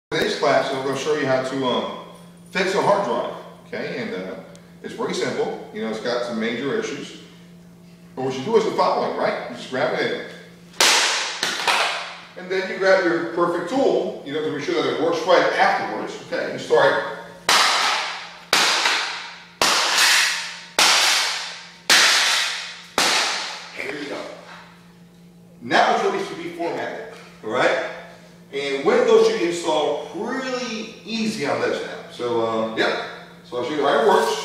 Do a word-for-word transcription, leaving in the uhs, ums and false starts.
Today's class, I'm going to show you how to um, fix a hard drive, okay, and uh, it's pretty simple. You know, it's got some major issues. But what you do is the following, right? You just grab it in, and then you grab your perfect tool, you know, to be sure that it works right afterwards, okay, you start there you go. Now it's ready to be formatted, all right? And Windows should install really easy on this now. So, uh, yeah. So I'll show you how it works.